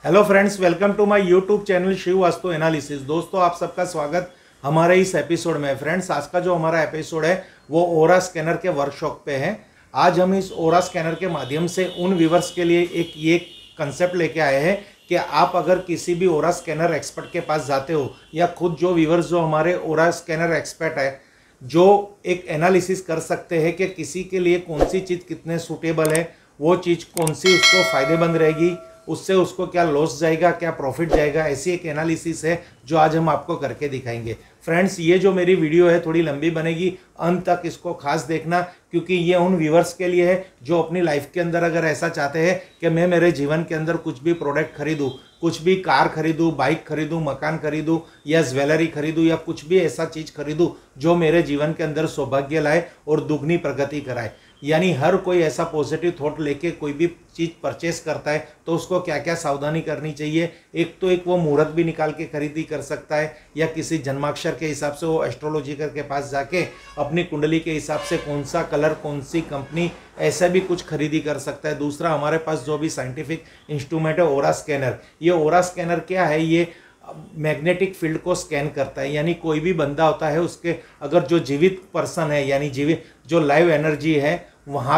Hello friends, welcome to my YouTube channel Shiv Vastu analysis. दोस्तों, आप सबका स्वागत हमारे इस एपिसोड में। फ्रेंड्स, आज का जो हमारा एपिसोड है वो ओरा स्कैनर के वर्कशॉप पे है। आज हम इस ओरा स्कैनर के माध्यम से उन व्यूवर्स के लिए एक ये कंसेप्ट लेके आए हैं कि आप अगर किसी भी ओरा स्कैनर एक्सपर्ट के पास जाते हो या खुद जो व्यूवर्स जो हमारे ओरा स्कैनर एक्सपर्ट है जो एक एनालिसिस कर सकते हैं कि किसी के लिए कौन सी चीज़ कितने सूटेबल है, वो चीज़ कौन सी उसको फ़ायदेमंद रहेगी, उससे उसको क्या लॉस जाएगा, क्या प्रॉफिट जाएगा, ऐसी एक एनालिसिस है जो आज हम आपको करके दिखाएंगे। फ्रेंड्स, ये जो मेरी वीडियो है थोड़ी लंबी बनेगी, अंत तक इसको खास देखना, क्योंकि ये उन व्यूवर्स के लिए है जो अपनी लाइफ के अंदर अगर ऐसा चाहते हैं कि मैं मेरे जीवन के अंदर कुछ भी प्रोडक्ट खरीदूँ, कुछ भी कार खरीदूँ, बाइक खरीदूँ, मकान खरीदूँ या ज्वेलरी खरीदूँ या कुछ भी ऐसा चीज़ खरीदूँ जो मेरे जीवन के अंदर सौभाग्य लाए और दुगनी प्रगति कराए। यानी हर कोई ऐसा पॉजिटिव थॉट लेके कोई भी चीज़ परचेस करता है तो उसको क्या क्या सावधानी करनी चाहिए। एक तो एक वो मुहूर्त भी निकाल के खरीदी कर सकता है या किसी जन्माक्षर के हिसाब से वो एस्ट्रोलॉजिकर के पास जाके अपनी कुंडली के हिसाब से कौन सा कलर, कौन सी कंपनी, ऐसा भी कुछ खरीदी कर सकता है। दूसरा, हमारे पास जो भी साइंटिफिक इंस्ट्रूमेंट है ओरा स्कैनर, ये ओरा स्कैनर क्या है, ये मैग्नेटिक फील्ड को स्कैन करता है। यानी कोई भी बंदा होता है उसके अगर जो जीवित पर्सन है यानी जीवित जो लाइव एनर्जी है वहाँ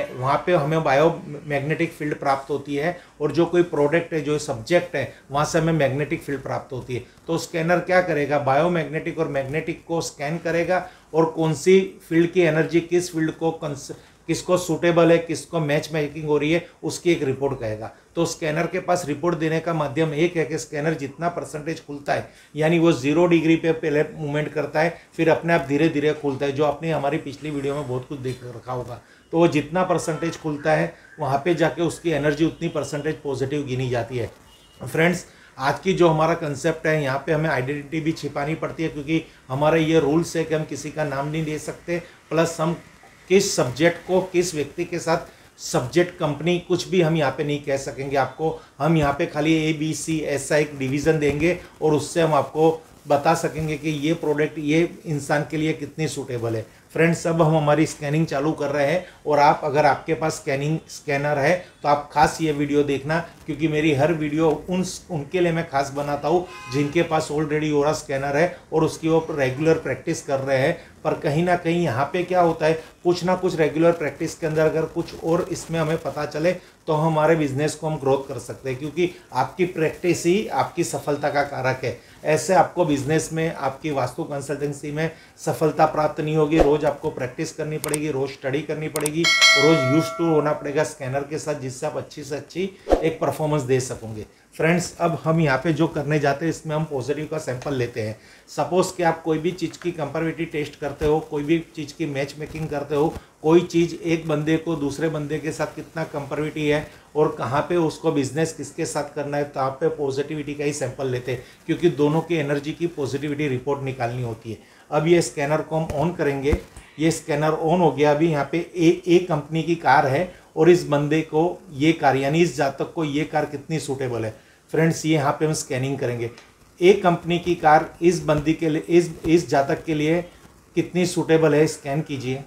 पे हमें बायो मैग्नेटिक फील्ड प्राप्त होती है, और जो कोई प्रोडक्ट है, जो सब्जेक्ट है, वहाँ से हमें मैग्नेटिक फील्ड प्राप्त होती है। तो स्कैनर क्या करेगा, बायो मैग्नेटिक और मैग्नेटिक को स्कैन करेगा और कौन सी फील्ड की एनर्जी किस फील्ड को किसको सूटेबल है, किसको मैच मेकिंग हो रही है, उसकी एक रिपोर्ट कहेगा। तो स्कैनर के पास रिपोर्ट देने का माध्यम एक है कि स्कैनर जितना परसेंटेज खुलता है, यानी वो 0 डिग्री पे पहले मूवमेंट करता है, फिर अपने आप धीरे धीरे खुलता है, जो आपने हमारी पिछली वीडियो में बहुत कुछ देख रखा होगा। तो वो जितना परसेंटेज खुलता है वहाँ पे जाके उसकी एनर्जी उतनी परसेंटेज पॉजिटिव गिनी जाती है। फ्रेंड्स, आज की जो हमारा कंसेप्ट है, यहाँ पे हमें आइडेंटिटी भी छिपानी पड़ती है, क्योंकि हमारे ये रूल्स है कि हम किसी का नाम नहीं दे सकते, प्लस हम किस सब्जेक्ट को किस व्यक्ति के साथ, सब्जेक्ट, कंपनी, कुछ भी हम यहाँ पे नहीं कह सकेंगे आपको। हम यहाँ पे खाली ABC ऐसा एक डिवीज़न देंगे और उससे हम आपको बता सकेंगे कि ये प्रोडक्ट ये इंसान के लिए कितनी सूटेबल है। फ्रेंड्स, अब हम हमारी स्कैनिंग चालू कर रहे हैं, और आप अगर आपके पास स्कैनर है तो आप खास ये वीडियो देखना, क्योंकि मेरी हर वीडियो उनके लिए मैं खास बनाता हूँ जिनके पास ऑलरेडी ओरा स्कैनर है और उसकी वो रेगुलर प्रैक्टिस कर रहे हैं। पर कहीं ना कहीं यहाँ पे क्या होता है, कुछ ना कुछ रेगुलर प्रैक्टिस के अंदर अगर कुछ और इसमें हमें पता चले तो हमारे बिजनेस को हम ग्रोथ कर सकते हैं, क्योंकि आपकी प्रैक्टिस ही आपकी सफलता का कारक है। ऐसे आपको बिजनेस में, आपकी वास्तु कंसल्टेंसी में सफलता प्राप्त नहीं होगी। रोज आपको प्रैक्टिस करनी पड़ेगी, रोज स्टडी करनी पड़ेगी, रोज यूज टू होना पड़ेगा स्कैनर के साथ, जिससे आप अच्छी से अच्छी एक परफॉर्मेंस दे सकोगे। फ्रेंड्स, अब हम यहाँ पे जो करने जाते हैं इसमें हम पॉजिटिव का सैंपल लेते हैं। सपोज कि आप कोई भी चीज़ की कंपैरेबिलिटी टेस्ट करते हो, कोई भी चीज़ की मैच मेकिंग करते हो, कोई चीज़ एक बंदे को दूसरे बंदे के साथ कितना कंपैरेबिलिटी है और कहाँ पे उसको बिजनेस किसके साथ करना है, तो आप पे पॉजिटिविटी का ही सैंपल लेते हैं, क्योंकि दोनों की एनर्जी की पॉजिटिविटी रिपोर्ट निकालनी होती है। अब ये स्कैनर को हम ऑन करेंगे। ये स्कैनर ऑन हो गया। अभी यहाँ पे ए कंपनी की कार है और इस बंदे को ये कार, यानी इस जातक को ये कार कितनी सूटेबल है। फ्रेंड्स, ये यहाँ पे हम स्कैनिंग करेंगे। ए कंपनी की कार इस बंदी के लिए, इस जातक के लिए कितनी सूटेबल है, स्कैन कीजिए।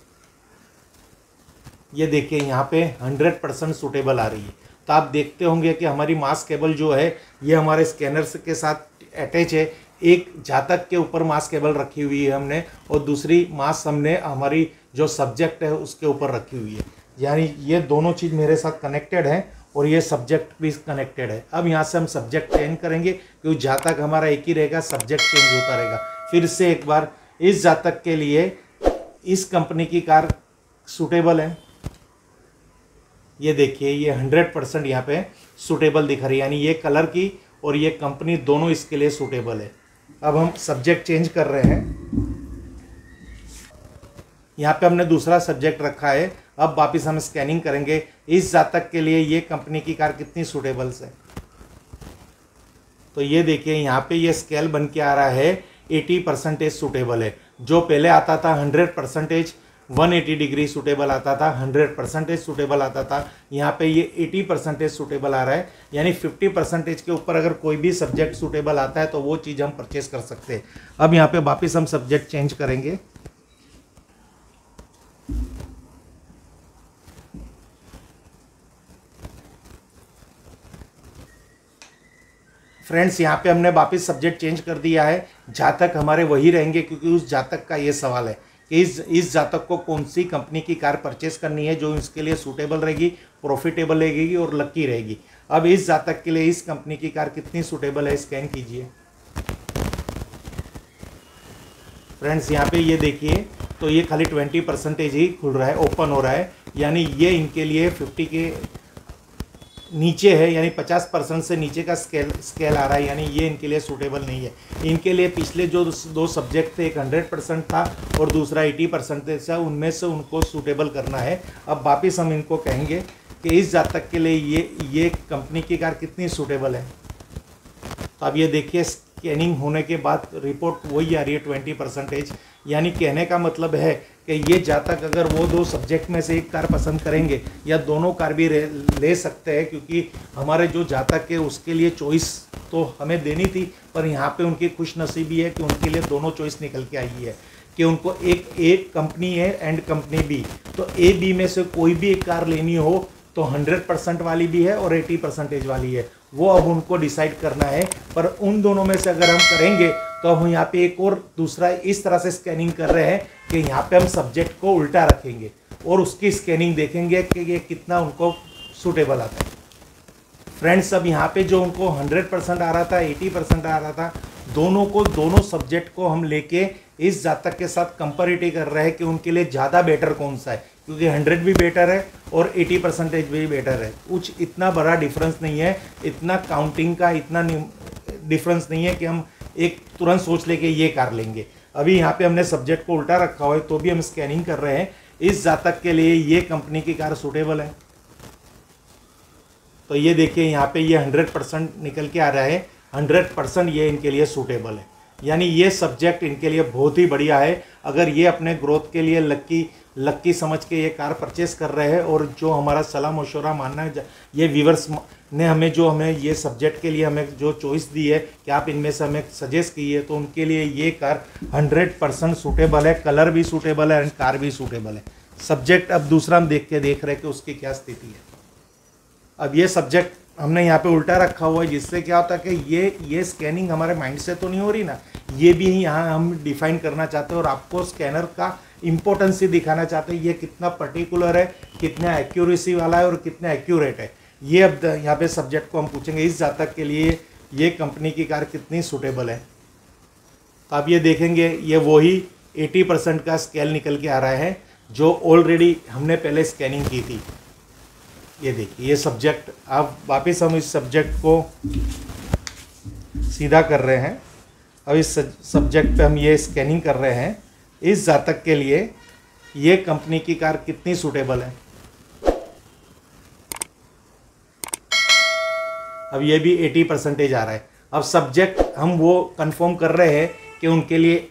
ये देखिए यहाँ पे 100% सूटेबल आ रही है। तो आप देखते होंगे कि हमारी मास केबल जो है ये हमारे स्कैनर के साथ अटैच है। एक जातक के ऊपर मास केबल रखी हुई है हमने, और दूसरी मास हमने हमारी जो सब्जेक्ट है उसके ऊपर रखी हुई है। यानी ये दोनों चीज़ मेरे साथ कनेक्टेड है और ये सब्जेक्ट भी कनेक्टेड है। अब यहाँ से हम सब्जेक्ट चेंज करेंगे, क्योंकि जातक हमारा एक ही रहेगा, सब्जेक्ट चेंज होता रहेगा। फिर से एक बार, इस जातक के लिए इस कंपनी की कार सूटेबल है। ये देखिए, ये 100% यहाँ पे सूटेबल दिखा रही है, यानी ये कलर की और ये कंपनी दोनों इसके लिए सूटेबल है। अब हम सब्जेक्ट चेंज कर रहे हैं। यहाँ पे हमने दूसरा सब्जेक्ट रखा है। अब वापस हम स्कैनिंग करेंगे। इस जातक के लिए ये कंपनी की कार कितनी सूटेबल है, तो ये देखिए यहाँ पे ये स्केल बन के आ रहा है 80% सूटेबल है। जो पहले आता था 100%, 180 डिग्री सूटेबल आता था, 100% सूटेबल आता था, यहाँ पे ये 80% सूटेबल आ रहा है। यानी 50% के ऊपर अगर कोई भी सब्जेक्ट सूटेबल आता है तो वो चीज़ हम परचेस कर सकते हैं। अब यहाँ पे वापस हम सब्जेक्ट चेंज करेंगे। फ्रेंड्स यहाँ पे हमने वापस सब्जेक्ट चेंज कर दिया है, जातक हमारे वही रहेंगे क्योंकि उस जातक का ये सवाल है कि इस जातक को कौन सी कंपनी की कार परचेस करनी है जो इसके लिए सूटेबल रहेगी, प्रॉफिटेबल रहेगी और लकी रहेगी। अब इस जातक के लिए इस कंपनी की कार कितनी सूटेबल है, स्कैन कीजिए फ्रेंड्स। यहाँ पे ये देखिए तो ये खाली 20% ही खुल रहा है, ओपन हो रहा है, यानी ये इनके लिए 50 के नीचे है, यानी 50% से नीचे का स्केल आ रहा है, यानी ये इनके लिए सूटेबल नहीं है। इनके लिए पिछले जो दो सब्जेक्ट थे, एक 100% था और दूसरा 80% था, उनमें से उनको सूटेबल करना है। अब वापस हम इनको कहेंगे कि इस जातक के लिए ये कंपनी की कार कितनी सूटेबल है। तो अब ये देखिए स्कैनिंग होने के बाद रिपोर्ट वही आ रही है 20%, यानी कहने का मतलब है कि ये जातक अगर वो दो सब्जेक्ट में से एक कार पसंद करेंगे या दोनों कार भी ले सकते हैं, क्योंकि हमारे जो जातक है उसके लिए चॉइस तो हमें देनी थी, पर यहाँ पे उनकी खुशनसीबी है कि उनके लिए दोनों चॉइस निकल के आई है कि उनको एक कंपनी है एंड कंपनी बी, तो ए बी में से कोई भी एक कार लेनी हो तो 100% वाली भी है और 80% वाली है, वो अब उनको डिसाइड करना है। पर उन दोनों में से अगर हम करेंगे तो हम यहाँ पे एक और दूसरा इस तरह से स्कैनिंग कर रहे हैं कि यहाँ पे हम सब्जेक्ट को उल्टा रखेंगे और उसकी स्कैनिंग देखेंगे कि ये कितना उनको सूटेबल आता है। फ्रेंड्स, अब यहाँ पे जो उनको 100% आ रहा था, 80% आ रहा था, दोनों सब्जेक्ट को हम लेके इस जातक के साथ कंपैरिटिव कर रहे हैं कि उनके लिए ज़्यादा बेटर कौन सा है, क्योंकि 100 भी बेटर है और 80% भी बेटर है। कुछ इतना बड़ा डिफरेंस नहीं है, इतना काउंटिंग का इतना डिफरेंस नहीं है कि हम एक तुरंत सोच ले कि ये कार लेंगे। अभी यहाँ पे हमने सब्जेक्ट को उल्टा रखा हुआ है तो भी हम स्कैनिंग कर रहे हैं, इस जातक के लिए ये कंपनी की कार सूटेबल है। तो ये देखिए यहाँ पे ये 100% निकल के आ रहा है, 100% ये इनके लिए सूटेबल है, यानी ये सब्जेक्ट इनके लिए बहुत ही बढ़िया है। अगर ये अपने ग्रोथ के लिए लक्की समझ के ये कार परचेस कर रहे हैं और जो हमारा सलाह मशवरा मानना है, ये व्यूवर्स ने हमें ये सब्जेक्ट के लिए हमें जो चॉइस दी है कि आप इनमें से हमें सजेस्ट की है, तो उनके लिए ये कार 100% सूटेबल है, कलर भी सूटेबल है एंड कार भी सूटेबल है। सब्जेक्ट अब दूसरा हम देख रहे हैं कि उसकी क्या स्थिति है। अब ये सब्जेक्ट हमने यहाँ पे उल्टा रखा हुआ है, जिससे क्या होता है कि ये स्कैनिंग हमारे माइंड से तो नहीं हो रही ना, ये भी यहाँ हम डिफाइन करना चाहते हैं और आपको स्कैनर का इम्पोर्टेंस ही दिखाना चाहते हैं, ये कितना पर्टिकुलर है, कितना एक्यूरेसी वाला है और कितना एक्यूरेट है। ये अब यहाँ पे सब्जेक्ट को हम पूछेंगे इस जातक के लिए ये कंपनी की कार कितनी सूटेबल है। तो आप ये देखेंगे ये वही 80% का स्केल निकल के आ रहा है जो ऑलरेडी हमने पहले स्कैनिंग की थी। ये देखिए ये सब्जेक्ट, अब वापस हम इस सब्जेक्ट को सीधा कर रहे हैं। अब इस सब्जेक्ट पे हम ये स्कैनिंग कर रहे हैं, इस जातक के लिए ये कंपनी की कार कितनी सूटेबल है। अब ये भी 80% आ रहा है। अब सब्जेक्ट हम वो कंफर्म कर रहे हैं कि उनके लिए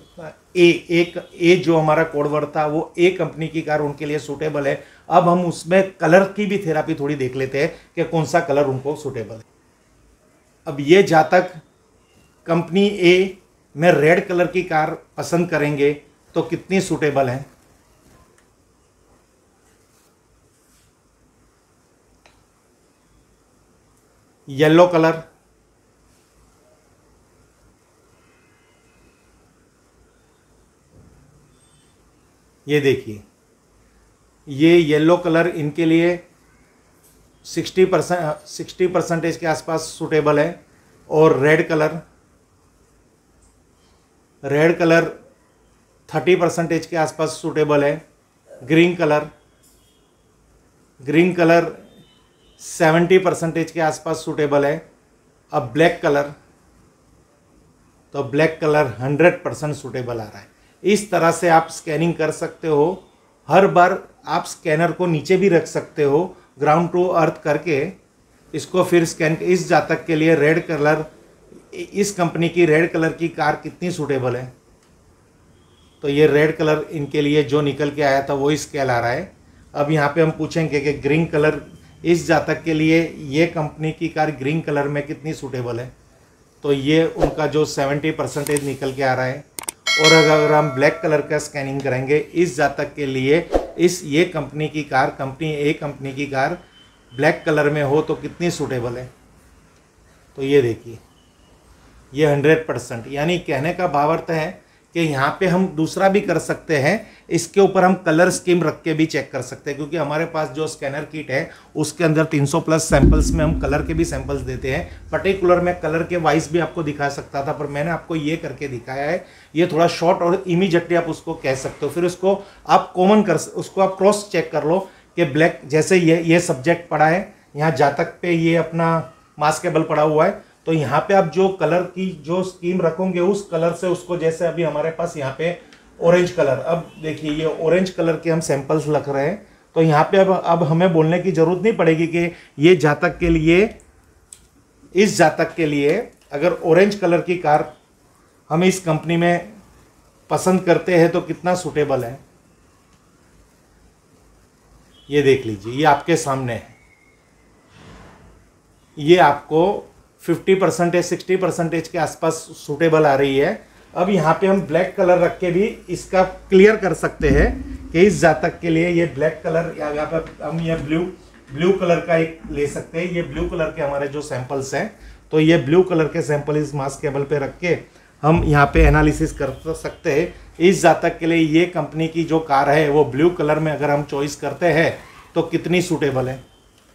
ए जो हमारा कोड वर्ड था वो ए कंपनी की कार उनके लिए सूटेबल है। अब हम उसमें कलर की भी थेरापी थोड़ी देख लेते हैं कि कौन सा कलर उनको सूटेबल है। अब ये जातक कंपनी ए में रेड कलर की कार पसंद करेंगे तो कितनी सूटेबल है। येलो कलर, ये देखिए ये येलो कलर इनके लिए 60% के आसपास सूटेबल है और रेड कलर 30% के आसपास सूटेबल है। ग्रीन कलर 70% के आसपास सूटेबल है। अब ब्लैक कलर, तो ब्लैक कलर 100% सूटेबल आ रहा है। इस तरह से आप स्कैनिंग कर सकते हो। हर बार आप स्कैनर को नीचे भी रख सकते हो, ग्राउंड टू अर्थ करके इसको फिर स्कैन। इस जातक के लिए रेड कलर, इस कंपनी की रेड कलर की कार कितनी सूटेबल है। तो ये रेड कलर इनके लिए जो निकल के आया था वही स्केल आ रहा है। अब यहाँ पे हम पूछेंगे कि ग्रीन कलर, इस जातक के लिए ये कंपनी की कार ग्रीन कलर में कितनी सूटेबल है। तो ये उनका जो 70% निकल के आ रहा है। और अगर हम ब्लैक कलर का स्कैनिंग करेंगे इस जातक के लिए, ये कंपनी की कार, कंपनी ए कंपनी की कार ब्लैक कलर में हो तो कितनी सूटेबल है। तो ये देखिए, ये 100%, यानी कहने का भावार्थ है कि यहाँ पे हम दूसरा भी कर सकते हैं, इसके ऊपर हम कलर स्कीम रख के भी चेक कर सकते हैं, क्योंकि हमारे पास जो स्कैनर किट है उसके अंदर 300 प्लस सैंपल्स में हम कलर के भी सैंपल्स देते हैं। पर्टिकुलर मैं कलर के वाइज भी आपको दिखा सकता था, पर मैंने आपको ये करके दिखाया है। ये थोड़ा शॉर्ट और इमीडिएटली आप उसको कह सकते हो। फिर उसको आप कॉमन उसको आप क्रॉस चेक कर लो कि ब्लैक, जैसे ये सब्जेक्ट पड़ा है, यहाँ जातक पे ये अपना मास्केबल पड़ा हुआ है, तो यहाँ पे आप जो कलर की जो स्कीम रखोगे उस कलर से उसको, जैसे अभी हमारे पास यहाँ पे ऑरेंज कलर, अब देखिए ये ऑरेंज कलर के हम सैंपल्स रख रहे हैं, तो यहाँ पे अब हमें बोलने की जरूरत नहीं पड़ेगी कि ये जातक के लिए, इस जातक के लिए अगर ऑरेंज कलर की कार हम इस कंपनी में पसंद करते हैं तो कितना सूटेबल है। ये देख लीजिए, ये आपके सामने है, ये आपको 50% 60% के आसपास सूटेबल आ रही है। अब यहाँ पे हम ब्लैक कलर रख के भी इसका क्लियर कर सकते हैं कि इस जातक के लिए ये ब्लैक कलर, या यहाँ पे हम ये ब्लू कलर का एक ले सकते हैं। ये ब्लू कलर के हमारे जो सैंपल्स हैं, तो ये ब्लू कलर के सैंपल इस मास केबल पे रख के हम यहाँ पे एनालिसिस कर सकते हैं। इस जातक के लिए ये कंपनी की जो कार है वो ब्लू कलर में अगर हम चॉइस करते हैं तो कितनी सूटेबल है।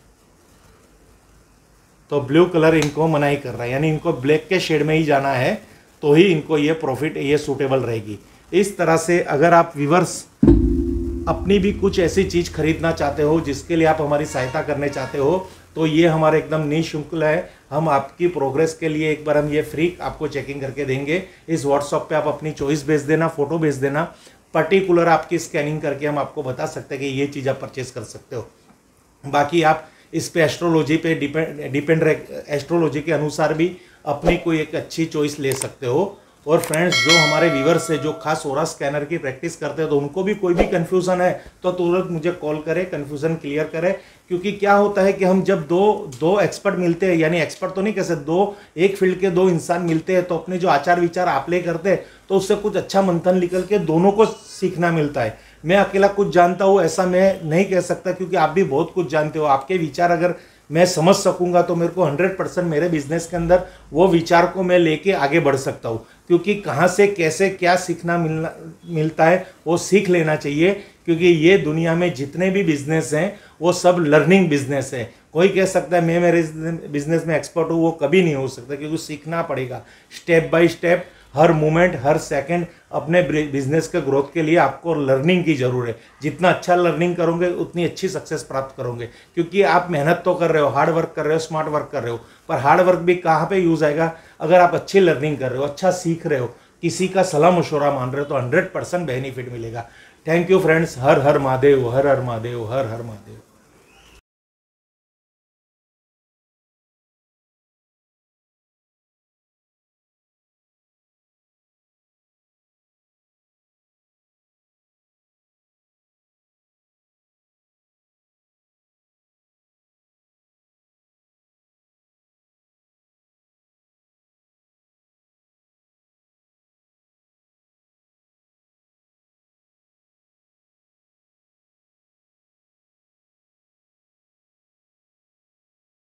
तो ब्लू कलर इनको मना ही कर रहा है, यानी इनको ब्लैक के शेड में ही जाना है, तो ही इनको ये प्रॉफिट, ये सूटेबल रहेगी। इस तरह से अगर आप व्यूअर्स अपनी भी कुछ ऐसी चीज़ खरीदना चाहते हो जिसके लिए आप हमारी सहायता करने चाहते हो, तो ये हमारा एकदम निःशुल्क है। हम आपकी प्रोग्रेस के लिए एक बार हम ये फ्री आपको चेकिंग करके देंगे। इस व्हाट्सएप पे आप अपनी चॉइस भेज देना, फोटो भेज देना, पर्टिकुलर आपकी स्कैनिंग करके हम आपको बता सकते हैं कि ये चीज़ आप परचेज कर सकते हो। बाकी आप इस पे एस्ट्रोलॉजी पे डिपेंड एस्ट्रोलॉजी के अनुसार भी अपनी कोई एक अच्छी चॉइस ले सकते हो। और फ्रेंड्स, जो हमारे व्यूवर्स है जो खास ओरा स्कैनर की प्रैक्टिस करते हैं, तो उनको भी कोई भी कन्फ्यूज़न है तो तुरंत मुझे कॉल करें, कन्फ्यूज़न क्लियर करें। क्योंकि क्या होता है कि हम जब दो एक्सपर्ट मिलते हैं, यानी एक्सपर्ट तो नहीं कह सकते, एक फील्ड के दो इंसान मिलते हैं, तो अपने जो आचार विचार आपले करते हैं तो उससे कुछ अच्छा मंथन निकल के दोनों को सीखना मिलता है। मैं अकेला कुछ जानता हूँ ऐसा मैं नहीं कह सकता, क्योंकि आप भी बहुत कुछ जानते हो। आपके विचार अगर मैं समझ सकूंगा तो मेरे को 100% मेरे बिजनेस के अंदर वो विचार को मैं लेके आगे बढ़ सकता हूँ। क्योंकि कहाँ से कैसे क्या सीखना मिलता है वो सीख लेना चाहिए, क्योंकि ये दुनिया में जितने भी बिजनेस हैं वो सब लर्निंग बिजनेस है। कोई कह सकता है मैं मेरे बिजनेस में एक्सपर्ट हूँ, वो कभी नहीं हो सकता, क्योंकि सीखना पड़ेगा स्टेप बाय स्टेप। हर मोमेंट, हर सेकंड अपने बिजनेस के ग्रोथ के लिए आपको लर्निंग की ज़रूरत है। जितना अच्छा लर्निंग करोगे उतनी अच्छी सक्सेस प्राप्त करोगे, क्योंकि आप मेहनत तो कर रहे हो, हार्ड वर्क कर रहे हो, स्मार्ट वर्क कर रहे हो, पर हार्ड वर्क भी कहाँ पे यूज़ आएगा? अगर आप अच्छी लर्निंग कर रहे हो, अच्छा सीख रहे हो, किसी का सलाह मशवरा मान रहे हो, तो 100% बेनिफिट मिलेगा। Thank you friends. हर हर महादेव, हर हर महादेव, हर हर महादेव।